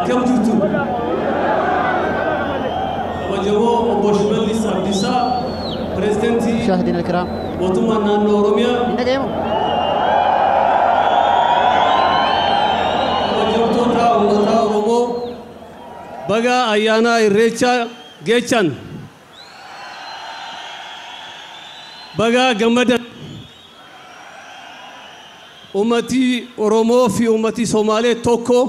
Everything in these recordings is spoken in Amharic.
أكم جوتو وجبوا بوشماليس أبديسا بريزيدنتي مشاهدينا الكرام وطمنا نوروميا وجبتوا تا ومتا رومو بقى أيانا إريتشا جيتشان بقى جمدا أمتي رومو في أمتي سومالي توكو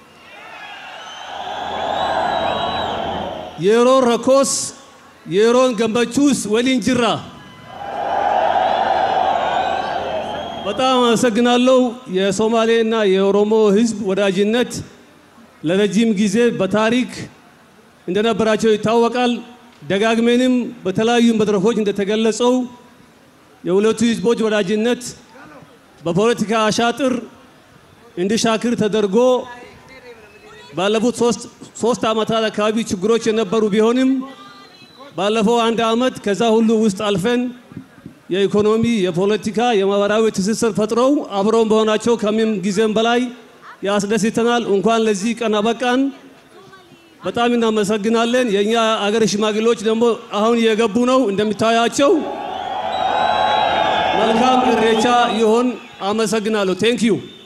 يرون ركوس يرون جنبتشوس ولينجرا بتاعنا سجنالو يا سومالينا يا رومو حزب وراجنت لرجيم جيزة بتاريخ عندنا براجو يتوقع دعاء بتلاقيهم بدرخوج عند تجلسوا يولتوا حزبوج وراجنت بپوليتيكا أشاطر عند شاكر تدرجو بالفوت ሶስት አመታት አካባቢ ችግሮች የነበሩ ቢሆንም ባለፈው አንድ አመት ከዛ ሁሉ ውስጥ አልፈን የኢኮኖሚ የፖለቲካ የማህበራዊ ትስስር ፈጥረው አብረው በሆናቸው ከምን ጊዜም በላይ ያስደስተናል እንኳን ለዚህ ቀን አበቃን በጣም እናመሰግናለን የኛ አገር ሽማግሌዎች ደግሞ አሁን እየገቡ ነው እንደምታያቸው መልካም ኢሬቻ ይሁን አመሰግናለሁ ቴንክ ዩ